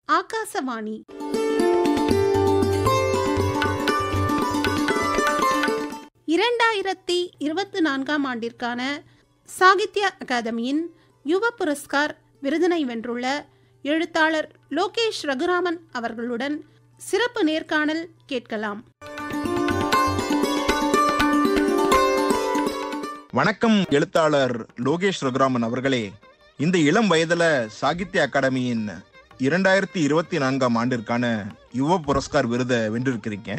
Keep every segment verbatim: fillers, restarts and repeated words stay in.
ஆகாசவாணி இரண்டாயிரத்தி இருபத்தி நான்காம் ஆண்டிற்கான சாகித்ய அகாதமியின் யுவ புரஸ்கார் விருதினை வென்றுள்ள எழுத்தாளர் லோகேஷ் ரகுராமன் அவர்களுடன் சிறப்பு நேர்காணல் கேட்கலாம். வணக்கம் எழுத்தாளர் லோகேஷ் ரகுராமன் அவர்களே. இந்த இளம் வயதுல சாகித்ய அகாடமியின் இரண்டாயிரத்தி இருபத்தி நான்காம் ஆண்டிற்கான யுவ புரஸ்கார் விருதை வென்றிருக்கிறீங்க.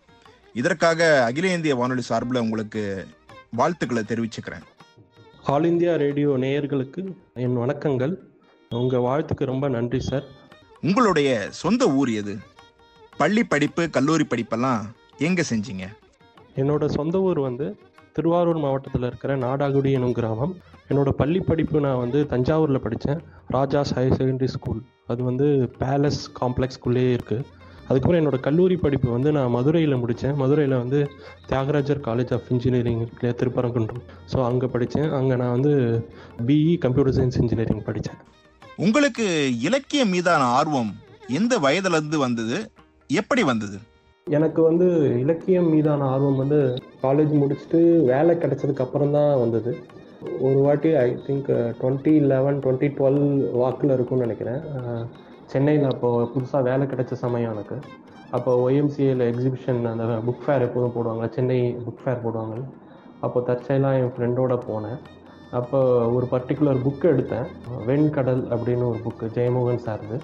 இதற்காக அகில இந்திய வானொலி சார்பில் உங்களுக்கு வாழ்த்துக்களை தெரிவிச்சுக்கிறேன். ஆல் இந்தியா ரேடியோ நேயர்களுக்கு என் வணக்கங்கள். உங்கள் வாழ்த்துக்கு ரொம்ப நன்றி சார். உங்களுடைய சொந்த ஊர் எது? பள்ளி படிப்பு கல்லூரி படிப்பெல்லாம் எங்கே செஞ்சீங்க? என்னோட சொந்த ஊர் வந்து திருவாரூர் மாவட்டத்தில் இருக்கிற நாடாகுடி எனும் கிராமம். என்னோட பள்ளி படிப்பு நான் வந்து தஞ்சாவூரில் படித்தேன். ராஜாஸ் ஹையர் செகண்டரி ஸ்கூல், அது வந்து பேலஸ் காம்ப்ளெக்ஸ்குள்ளேயே இருக்குது. அதுக்கப்புறம் என்னோட கல்லூரி படிப்பு வந்து நான் மதுரையில் முடித்தேன். மதுரையில் வந்து தியாகராஜர் காலேஜ் ஆஃப் இன்ஜினியரிங் இல்லையா, திருப்பரங்குன்றம். ஸோ அங்கே படித்தேன். அங்கே நான் வந்து பிஇ கம்ப்யூட்டர் சயின்ஸ் இன்ஜினியரிங் படித்தேன். உங்களுக்கு இலக்கியம் மீதான ஆர்வம் எந்த வயதுலேருந்து வந்தது, எப்படி வந்தது? எனக்கு வந்து இலக்கியம் மீதான ஆர்வம் வந்து காலேஜ் முடிச்சுட்டு வேலை கிடைச்சதுக்கு அப்புறம் தான் வந்தது. ஒரு வாட்டி I think twenty eleven twenty twelve வாக்கில் இருக்கும்னு நினைக்கிறேன். சென்னையில் அப்போது புதுசாக வேலை கிடைச்ச சமயம் எனக்கு. அப்போ ஒய்எம்சிஏல எக்ஸிபிஷன், அந்த புக் ஃபேர் எப்போதும் போடுவாங்க, சென்னை புக் ஃபேர் போடுவாங்க. அப்போ தற்செயலாக என் ஃப்ரெண்டோட போனேன். அப்போ ஒரு பர்டிகுலர் புக்கு எடுத்தேன், வெண்கடல் அப்படின்னு ஒரு புக்கு, ஜெயமோகன் சார்து.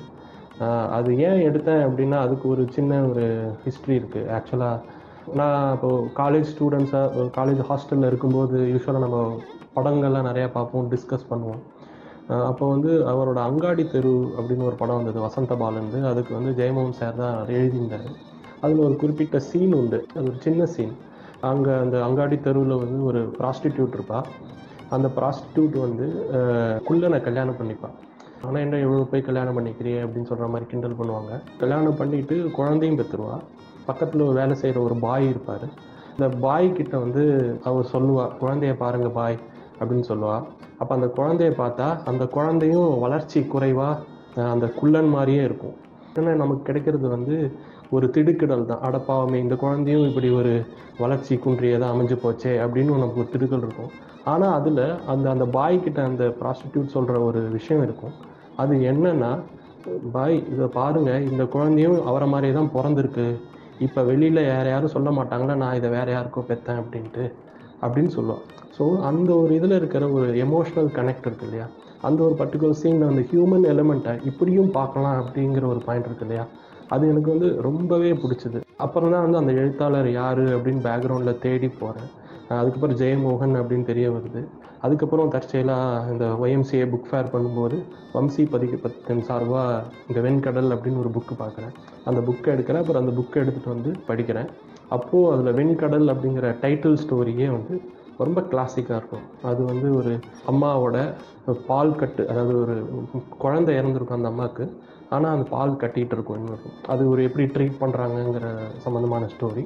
அது ஏன் எடுத்தேன் அப்படின்னா அதுக்கு ஒரு சின்ன ஒரு ஹிஸ்ட்ரி இருக்குது. ஆக்சுவலாக நான் இப்போது காலேஜ் ஸ்டூடெண்ட்ஸாக காலேஜ் ஹாஸ்டலில் இருக்கும்போது யூஸ்வலாக நம்ம படங்கள்லாம் நிறையா பார்ப்போம், டிஸ்கஸ் பண்ணுவோம். அப்போ வந்து அவரோட அங்காடி தெரு அப்படின்னு ஒரு படம் வந்தது வசந்த பாலந்து. அதுக்கு வந்து ஜெயமோகன் சார் தான் எழுதியிருந்தார். அதில் ஒரு குறிப்பிட்ட சீன் உண்டு, அது ஒரு சின்ன சீன். அங்கே அந்த அங்காடி தெருவில் வந்து ஒரு ப்ராஸ்டிடியூட் இருப்பாள். அந்த ப்ராஸ்டிடியூட் வந்து குள்ளனை கல்யாணம் பண்ணிப்பாள். ஆனால் என்ன எவ்வளோ போய் கல்யாணம் பண்ணிக்கிறியே அப்படின்னு சொல்கிற மாதிரி கிண்டல் பண்ணுவாங்க. கல்யாணம் பண்ணிவிட்டு குழந்தையும் பெற்றுருவா. பக்கத்தில் ஒரு வேலை செய்கிற ஒரு பாய் இருப்பார். இந்த பாய் கிட்ட வந்து அவர் சொல்லுவாள், குழந்தைய பாருங்கள் பாய் அப்படின்னு சொல்லுவாள். அப்போ அந்த குழந்தைய பார்த்தா அந்த குழந்தையும் வளர்ச்சி குறைவாக அந்த குள்ளன் மாதிரியே இருக்கும். ஏன்னா நமக்கு கிடைக்கிறது வந்து ஒரு திடுக்கிடல் தான். அடப்பாவமே, இந்த குழந்தையும் இப்படி ஒரு வளர்ச்சி குன்றியதாக அமைஞ்சு போச்சே அப்படின்னு நமக்கு ஒரு திடுக்கல் இருக்கும். ஆனால் அதில் அந்த அந்த பாய்கிட்ட அந்த ப்ராஸ்டிடியூட் சொல்கிற ஒரு விஷயம் இருக்கும். அது என்னன்னா, பாய் இதை பாருங்கள், இந்த குழந்தையும் அவரை மாதிரியே தான் பிறந்திருக்கு. இப்போ வெளியில் யார் யாரும் சொல்ல மாட்டாங்களா நான் இதை வேறு யாருக்கோ பெற்றேன் அப்படின்ட்டு அப்படின்னு சொல்லுவாள். ஸோ அந்த ஒரு இதில் இருக்கிற ஒரு எமோஷ்னல் கனெக்ட் இருக்குது இல்லையா, அந்த ஒரு பர்டிகுலர் சீனில் அந்த ஹியூமன் எலிமெண்ட்டை இப்படியும் பார்க்கலாம் அப்படிங்கிற ஒரு பாயிண்ட் இருக்குது இல்லையா, அது எனக்கு வந்து ரொம்பவே பிடிச்சிது. அப்புறம் தான் வந்து அந்த எழுத்தாளர் யார் அப்படின்னு பேக்ரவுண்டில் தேடி போகிறேன். அதுக்கப்புறம் ஜெயமோகன் அப்படின்னு தெரிய வருது. அதுக்கப்புறம் தற்செயலாக இந்த ஒய்எம்சிஏ புக் ஃபேர் பண்ணும்போது வம்சி பதிப்பகத்தின் சார்பாக இந்த வெண்கடல் அப்படின்னு ஒரு புக்கு பார்க்குறேன். அந்த புக்கை எடுக்கிறேன். அப்புறம் அந்த புக்கை எடுத்துகிட்டு வந்து படிக்கிறேன். அப்போது அதில் வெண்கடல் அப்படிங்கிற டைட்டில் ஸ்டோரியே வந்து ரொம்ப கிளாசிக்காக இருக்கும். அது வந்து ஒரு அம்மாவோட பால் கட்டு, அதாவது ஒரு குழந்தை இறந்துருக்கும் அந்த அம்மாவுக்கு, ஆனால் அந்த பால் கட்டிகிட்டு இருக்கும் இன்னும். அது ஒரு எப்படி ட்ரீட் பண்ணுறாங்கங்கிற சம்மந்தமான ஸ்டோரி.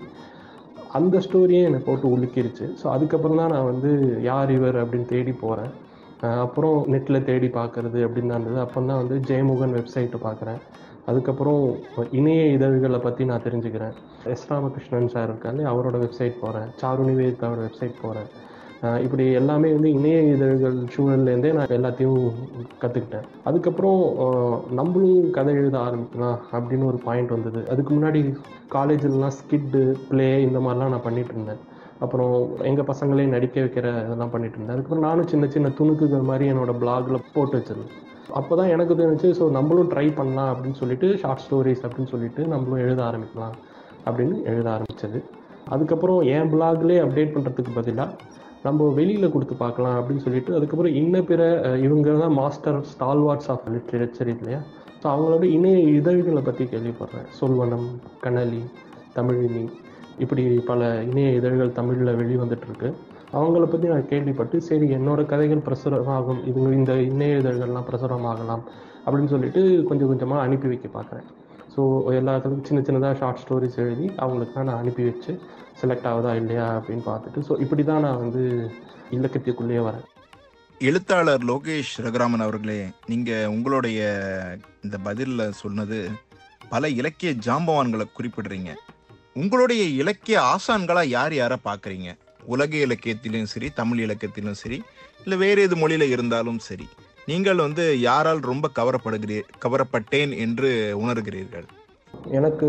அந்த ஸ்டோரியே என்னை போட்டு உலுக்கிருச்சு. ஸோ அதுக்கப்புறம் தான் நான் வந்து யார் இவர் அப்படின்னு தேடி போகிறேன். அப்புறம் நெட்டில் தேடி பார்க்குறது அப்படின்னு தான் இருந்தது. அப்போ தான் வந்து ஜெயமோகன் வெப்சைட்டை பார்க்குறேன். அதுக்கப்புறம் இணைய இதழ்களை பற்றி நான் தெரிஞ்சுக்கிறேன். எஸ் ராமகிருஷ்ணன் சார் இருக்காரு, அவரோட வெப்சைட் போகிறேன். சாரு நிவேதாவோட வெப்சைட் போகிறேன். இப்படி எல்லாமே வந்து இணைய இதழ்கள் சூழல்லேருந்தே நான் எல்லாத்தையும் கற்றுக்கிட்டேன். அதுக்கப்புறம் நம்மளும் கதை எழுத ஆரம்பிக்கலாம் அப்படின்னு ஒரு பாயிண்ட் வந்தது. அதுக்கு முன்னாடி காலேஜிலலாம் ஸ்கிட்டு ப்ளே இந்த மாதிரிலாம் நான் பண்ணிகிட்டு இருந்தேன். அப்புறம் எங்கள் பசங்களே நடிக்க வைக்கிற இதெல்லாம் பண்ணிகிட்டு இருந்தேன். அதுக்கப்புறம் நானும் சின்ன சின்ன துணுக்குகள் மாதிரி என்னோடய பிளாகில் போட்டு வச்சிருந்தேன். அப்போ தான் எனக்கு தெரிஞ்சு ஸோ நம்மளும் ட்ரை பண்ணலாம் அப்படின்னு சொல்லிட்டு ஷார்ட் ஸ்டோரிஸ் அப்படின்னு சொல்லிட்டு நம்மளும் எழுத ஆரம்பிக்கலாம் அப்படின்னு எழுத ஆரம்பித்தது. அதுக்கப்புறம் என் பிளாக்லேயே அப்டேட் பண்ணுறதுக்கு பதிலாக நம்ம வெளியில் கொடுத்து பார்க்கலாம் அப்படின்னு சொல்லிட்டு அதுக்கப்புறம் இன்ன பிற இவங்க தான் மாஸ்டர் ஸ்டால்வார்ட்ஸ் ஆஃப் லிட்ரேச்சர் இல்லையா, ஸோ அவங்களோட இணைய இதழ்களை பற்றி கேள்விப்படுறேன். சொல்வனம், கனலி, தமிழினி, இப்படி பல இணைய இதழ்கள் தமிழில் வெளிவந்துட்டுருக்கு. அவங்கள பற்றி நான் கேள்விப்பட்டு சரி என்னோடய கதைகள் பிரசுரமாகும், இது இந்த இணைய இதழ்கள்லாம் பிரசுரமாகலாம் அப்படின்னு சொல்லிட்டு கொஞ்சம் கொஞ்சமாக அனுப்பி வைக்க பார்க்குறேன். ஸோ எல்லாத்துக்கும் சின்ன சின்னதாக ஷார்ட் ஸ்டோரிஸ் எழுதி அவங்களுக்குலாம் நான் அனுப்பி வச்சு செலக்ட் ஆகுதா இல்லையா அப்படின்னு பார்த்துட்டு ஸோ இப்படி தான் நான் வந்து இலக்கியத்துக்குள்ளேயே வரேன். எழுத்தாளர் லோகேஷ் ரகுராமன் அவர்களே, நீங்க உங்களுடைய இந்த பதில்ல சொன்னது பல இலக்கிய ஜாம்பவான்களை குறிப்பிடுறீங்க. உங்களுடைய இலக்கிய ஆசான்களா யார் யாரை பாக்குறீங்க? உலக இலக்கியத்திலும் சரி, தமிழ் இலக்கியத்திலும் சரி, இல்ல வேற எது மொழியில இருந்தாலும் சரி, நீங்கள் வந்து யாரால் ரொம்ப கவரப்படுகிறீர் கவரப்பட்டேன் என்று உணர்கிறீர்கள்? எனக்கு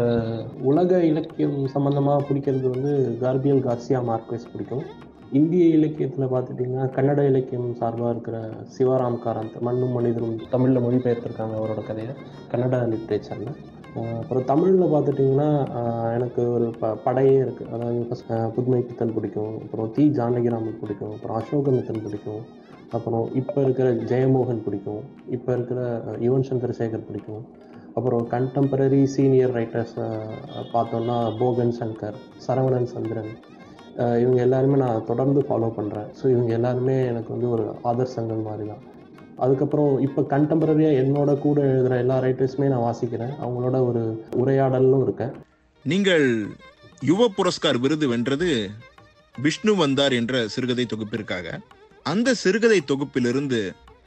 உலக இலக்கியம் சம்பந்தமாக பிடிக்கிறது வந்து கார்பியல் கார்சியா மார்க்வெஸ் பிடிக்கும். இந்திய இலக்கியத்தில் பார்த்துட்டிங்கன்னா கன்னட இலக்கியம் சார்பாக இருக்கிற சிவாராம் காரந்த் மண்ணும் மனிதரும் தமிழில் மொழிபெயர்த்திருக்காங்க அவரோட கதையை கன்னட லிட்ரேச்சரில். அப்புறம் தமிழில் பார்த்துட்டிங்கன்னா எனக்கு ஒரு ப படையே இருக்குது. அதாவது ஃபஸ்ட் புதுமை பித்தன் பிடிக்கும், அப்புறம் தி ஜானகிராமன் பிடிக்கும், அப்புறம் அசோகமித்தன் பிடிக்கும், அப்புறம் இப்போ இருக்கிற ஜெயமோகன் பிடிக்கும், இப்போ இருக்கிற யுவன் சங்கர் சேகர் பிடிக்கும். அப்புறம் கண்டெம்பரரி சீனியர் ரைட்டர்ஸ் பார்த்தோன்னா போகன் சங்கர், சரவணன் சந்திரன், இவங்க எல்லாருமே நான் தொடர்ந்து ஃபாலோ பண்ணுறேன். ஸோ இவங்க எல்லாருமே எனக்கு வந்து ஒரு ஆதர்சங்கள் மாதிரி தான். அதுக்கப்புறம் இப்போ கண்டெம்பரரியாக என்னோட கூட எழுதுகிற எல்லா ரைட்டர்ஸுமே நான் வாசிக்கிறேன், அவங்களோட ஒரு உரையாடலும் இருக்கேன். நீங்கள் யுவ புரஸ்கார் விருது வென்றது விஷ்ணு வந்தார் என்ற சிறுகதை தொகுப்பிற்காக. அந்த சிறுகதை தொகுப்பிலிருந்து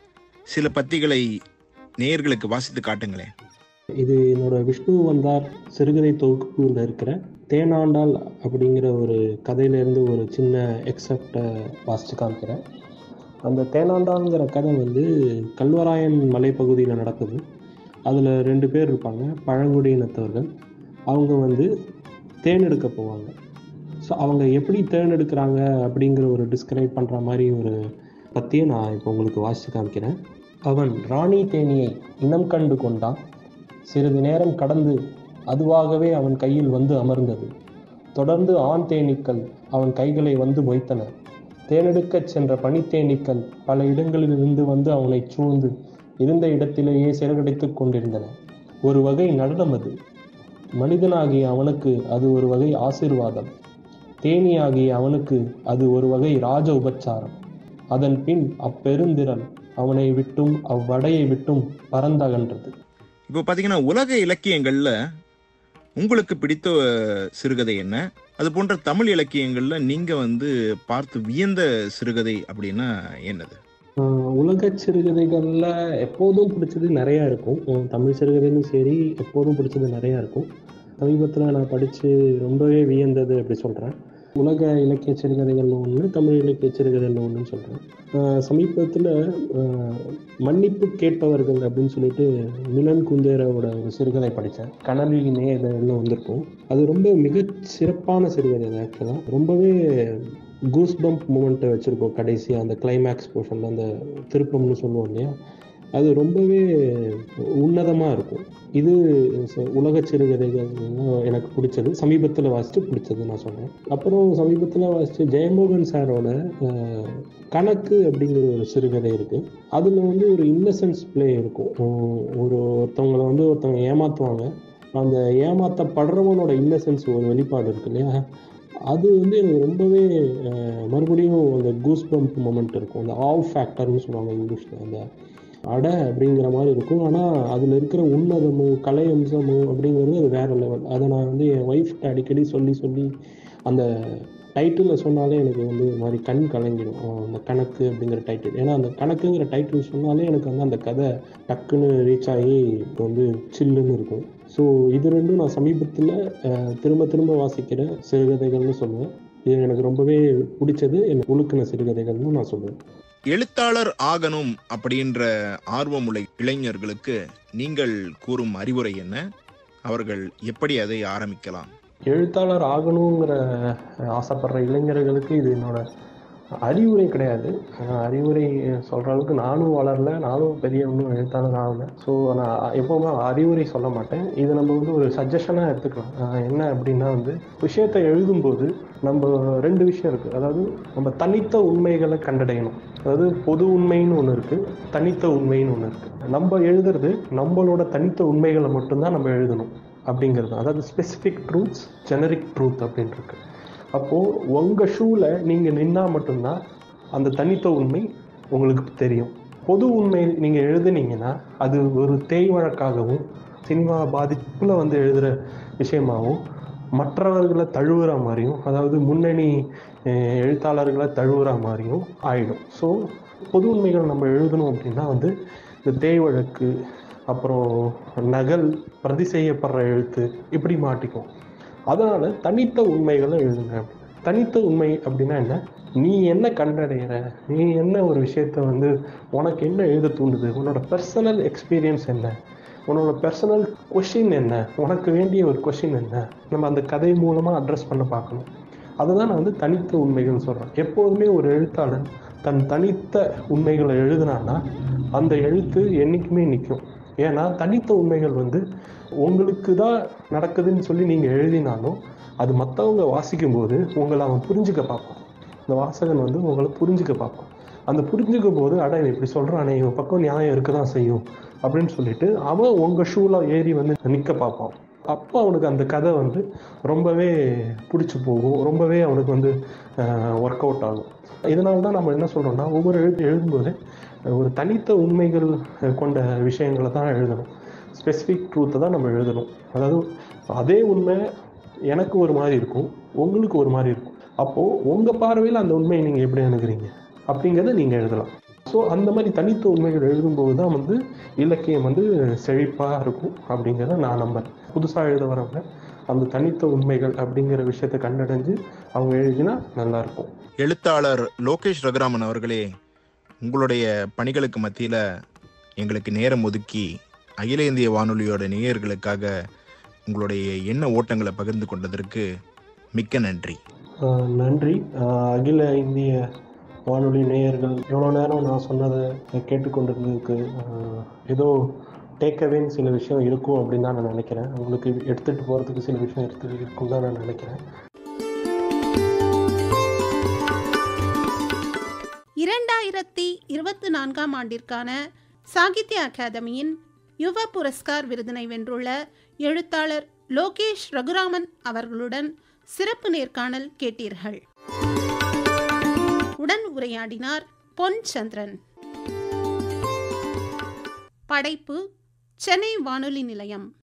சில பத்திகளை நேயர்களுக்கு வாசித்து காட்டுங்களேன். இது என்னோட விஷ்ணு வந்தார் சிறுகதை தொகுப்பில் இருக்கிற தேனாண்டால் அப்படிங்கிற ஒரு கதையிலேருந்து ஒரு சின்ன எக்ஸப்டை வாசித்து காமிக்கிறேன். அந்த தேனாண்டால்ங்கிற கதை வந்து கல்வராயன் மலைப்பகுதியில் நடக்குது. அதில் ரெண்டு பேர் இருப்பாங்க, பழங்குடியினத்தவர்கள். அவங்க வந்து தேனெடுக்க போவாங்க. ஸோ அவங்க எப்படி தேர்ந்தெடுக்கிறாங்க அப்படிங்கிற ஒரு டிஸ்கிரைப் பண்ணுற மாதிரி ஒரு பற்றியை நான் இப்போ உங்களுக்கு வாசித்து காமிக்கிறேன். அவன் ராணி தேனியை இனம் கண்டு கொண்டான். சிறிது நேரம் கடந்து அதுவாகவே அவன் கையில் வந்து அமர்ந்தது. தொடர்ந்து ஆண் தேனீக்கள் அவன் கைகளை வந்து மொய்த்தன. தேனெடுக்கச் சென்ற பனித்தேனீக்கள் பல இடங்களிலிருந்து வந்து அவனை சூழ்ந்து இருந்த இடத்திலேயே சிறகடைத்து கொண்டிருந்தன. ஒரு வகை நடனம் அது. மனிதனாகிய அவனுக்கு அது ஒரு வகை ஆசீர்வாதம். தேனியாகிய அவனுக்கு அது ஒரு வகை ராஜ உபச்சாரம். அதன் பின் அப்பெருந்திரள் அவனை விட்டும் அவ்வடையை விட்டும் பறந்தகன்றது. இப்போ பார்த்தீங்கன்னா உலக இலக்கியங்கள்ல உங்களுக்கு பிடித்த சிறுகதை என்ன? அது போன்ற தமிழ் இலக்கியங்கள்ல நீங்க வந்து பார்த்து வியந்த சிறுகதை அப்படின்னா என்னது? உலக சிறுகதைகளில் எப்போதும் பிடிச்சது நிறையா இருக்கும். தமிழ் சிறுகதையும் சரி, எப்போதும் பிடிச்சது நிறையா இருக்கும். சமீபத்தில் நான் படித்து ரொம்பவே வியந்தது அப்படி சொல்கிறேன். உலக இலக்கிய சிறுகதைகள் ஒன்று, தமிழ் இலக்கிய சிறுகதைகள் ஒன்றுன்னு சொல்கிறேன். சமீபத்தில் மன்னிப்பு கேட்பவர்கள் அப்படின்னு சொல்லிட்டு மிலன் குந்தேராவோட ஒரு சிறுகதை படித்தேன். கனலினே இதில் வந்திருக்கும். அது ரொம்ப மிக சிறப்பான சிறுகதை. அது ஆக்சுவலாக ரொம்பவே கூஸ் பம்ப் மூமெண்ட்டை வச்சுருக்கோம். கடைசியாக அந்த கிளைமேக்ஸ் போர்ஷனில் அந்த திருப்பம்னு சொல்லுவோம் இல்லையா, அது ரொம்பவே உன்னதமாக இருக்கும். இது உலக சிறுகதைகள் எனக்கு பிடிச்சது, சமீபத்தில் வாசித்து பிடிச்சது நான் சொல்கிறேன். அப்புறம் சமீபத்தில் வாசித்து ஜெயமோகன் சாரோட கணக்கு அப்படிங்கிற ஒரு சிறுகதை இருக்குது. அதில் வந்து ஒரு இன்னசென்ஸ் பிளே இருக்கும். ஒரு ஒருத்தவங்களை வந்து ஒருத்தவங்க ஏமாற்றுவாங்க. அந்த ஏமாற்றப்படுறவனோட இன்னசென்ஸ் ஒரு வெளிப்பாடு இருக்கு இல்லையா, அது வந்து எனக்கு ரொம்பவே மறுபடியும் அந்த கூஸ் பம்ப் மொமெண்ட் இருக்கும். அந்த ஆவ் ஃபேக்டர்னு சொல்லுவாங்க இங்கிலீஷில். அந்த அடை அப்படிங்கிற மாதிரி இருக்கும். ஆனால் அதில் இருக்கிற உன்னதமும் கலை அம்சமும் அப்படிங்கிறது அது வேறு லெவல். அதை நான் வந்து என் ஒய்ஃப்கிட்ட அடிக்கடி சொல்லி சொல்லி அந்த டைட்டிலில் சொன்னாலே எனக்கு வந்து ஒரு மாதிரி கண் கலங்கிடும். அந்த கணக்கு அப்படிங்கிற டைட்டில். ஏன்னா அந்த கணக்குங்கிற டைட்டில் சொன்னாலே எனக்கு வந்து அந்த கதை டக்குன்னு ரீச் ஆகி வந்து சில்லுன்னு இருக்கும். ஸோ இது ரெண்டும் நான் சமீபத்தில் திரும்ப திரும்ப வாசிக்கிற சிறுகதைகள்னு சொல்லுவேன். இது எனக்கு ரொம்பவே பிடிச்சது, எனக்கு உழுக்கின சிறுகதைகள்னு நான் சொல்லுவேன். எழுத்தாளர் ஆகணும் அப்படின்ற ஆர்வமுள்ள இளைஞர்களுக்கு நீங்கள் கூறும் அறிவுரை என்ன? அவர்கள் எப்படி அதை ஆரம்பிக்கலாம்? எழுத்தாளர் ஆகணுங்கிற ஆசைப்படுற இளைஞர்களுக்கு இது என்னோட அறிவுரை கிடையாது. அறிவுரை சொல்கிற அளவுக்கு நானும் வளரல, நானும் பெரிய ஒன்றும் எழுத்தாளர் ஆகலை. ஸோ நான் எப்போவுமே அறிவுரை சொல்ல மாட்டேன். இதை நம்ம வந்து ஒரு சஜஷனாக எடுத்துக்கலாம். என்ன அப்படின்னா வந்து விஷயத்தை எழுதும்போது நம்ம ரெண்டு விஷயம் இருக்குது. அதாவது நம்ம தனித்த உண்மைகளை கண்டடையணும். அதாவது பொது உண்மைன்னு ஒன்று இருக்குது, தனித்த உண்மைன்னு ஒன்று இருக்குது. நம்ம எழுதுறது நம்மளோட தனித்த உண்மைகளை மட்டும்தான் நம்ம எழுதணும் அப்படிங்கிறது. அதாவது ஸ்பெசிஃபிக் ட்ரூத்ஸ், ஜெனரிக் ட்ரூத் அப்படின்னு இருக்கு. அப்போது உங்கள் ஷூவில் நீங்கள் நின்னால் மட்டும்தான் அந்த தனித்த உண்மை உங்களுக்கு தெரியும். பொது உண்மை நீங்கள் எழுதுனீங்கன்னா அது ஒரு தேய் வழக்காகவும் சினிமா பாதிப்பில் வந்து எழுதுகிற விஷயமாகவும் மற்றவர்களை தழுவுற மாதிரியும், அதாவது முன்னணி எழுத்தாளர்களை தழுவுற மாதிரியும் ஆயிடும். ஸோ பொது உண்மைகள் நம்ம எழுதணும் அப்படின்னா வந்து இந்த தேய் வழக்கு, அப்புறம் நகல், பிரதி செய்யப்படுற எழுத்து இப்படி மாட்டிக்கும். அதனால் தனித்த உண்மைகளை எழுதுங்க. தனித்த உண்மை அப்படின்னா என்ன? நீ என்ன கண்டடைகிற, நீ என்ன ஒரு விஷயத்த வந்து உனக்கு என்ன எழுத தூண்டுது, உன்னோட பர்சனல் எக்ஸ்பீரியன்ஸ் என்ன, உன்னோட பர்சனல் கொஷின் என்ன, உனக்கு வேண்டிய ஒரு கொஷின் என்ன, நம்ம அந்த கதை மூலமாக அட்ரஸ் பண்ண பார்க்கணும். அதை தான் நான் வந்து தனித்த உண்மைகள்னு சொல்கிறேன். எப்போதுமே ஒரு எழுத்தாளன் தன் தனித்த உண்மைகளை எழுதுனான்னா அந்த எழுத்து என்றைக்குமே நிற்கும். ஏன்னா தனித்த உண்மைகள் வந்து உங்களுக்கு தான் நடக்குதுன்னு சொல்லி நீங்கள் எழுதினாலும் அது மற்றவங்க வாசிக்கும்போது உங்களை அவன் புரிஞ்சுக்க பார்ப்பான். இந்த வாசகன் வந்து உங்களை புரிஞ்சுக்க பார்ப்பான். அந்த புரிஞ்சுக்கும் போது அட இவன் இப்படி சொல்கிறானே, இவன் பக்கம் நியாயம் இருக்க தான் செய்யும் அப்படின்னு சொல்லிட்டு அவன் உங்கள் ஷூவில் ஏறி வந்து நிற்க பார்ப்பான். அப்போ அவனுக்கு அந்த கதை வந்து ரொம்பவே பிடிச்சி போகும், ரொம்பவே அவனுக்கு வந்து ஒர்க் அவுட் ஆகும். இதனால தான் நம்ம என்ன சொல்கிறோம்னா, ஒவ்வொரு எழுத்து எழுதும்போது ஒரு தனித்த உண்மைகள் கொண்ட விஷயங்களை தான் எழுதணும். ஸ்பெசிஃபிக் ட்ரூத்தை தான் நம்ம எழுதணும். அதாவது அதே உண்மை எனக்கு ஒரு மாதிரி இருக்கும், உங்களுக்கு ஒரு மாதிரி இருக்கும். அப்போது உங்கள் பார்வையில் அந்த உண்மையை நீங்கள் எப்படி அணுகிறீங்க அப்படிங்கிறத நீங்கள் எழுதலாம். ஸோ அந்த மாதிரி தனித்த உண்மைகள் எழுதும்போது தான் வந்து இலக்கியம் வந்து செழிப்பாக இருக்கும் அப்படிங்கிறத நான் நம்புறேன். புதுசாக எழுத வரவங்க அந்த தனித்த உண்மைகள் அப்படிங்கிற விஷயத்தை கண்டடைஞ்சு அவங்க எழுதினா நல்லாயிருக்கும். எழுத்தாளர் லோகேஷ் ரகுராமன் அவர்களே, உங்களுடைய பணிகளுக்கு மத்தியில் எங்களுக்கு நேரம் ஒதுக்கி அகில இந்திய வானொலியோட நேயர்களுக்காக உங்களுடைய எண்ண ஓட்டங்களை பகிர்ந்து கொண்டதற்கு மிக்க நன்றி. நன்றி. அகில இந்திய வானொலி நேயர்கள் எவ்வளோ நேரம் நான் சொன்னதை கேட்டுக்கொண்டிருந்ததுக்கு ஏதோ டேக்அவேன்னு சில விஷயம் இருக்கும் அப்படின்னு தான் நான் நினைக்கிறேன். உங்களுக்கு எடுத்துகிட்டு போகிறதுக்கு சில விஷயம் எடுத்து இருக்கும் தான் நான் நினைக்கிறேன். இரண்டாயிரத்தி இருபத்தி நான்காம் ஆண்டிற்கான சாகித்ய அகாதமியின் யுவ புரஸ்கார் விருதினை வென்றுள்ள எழுத்தாளர் லோகேஷ் ரகுராமன் அவர்களுடன் சிறப்பு நேர்காணல் கேட்டீர்கள். உடன் உரையாடினார் பொன் சந்திரன். படைப்பு சென்னை வானொலி நிலையம்.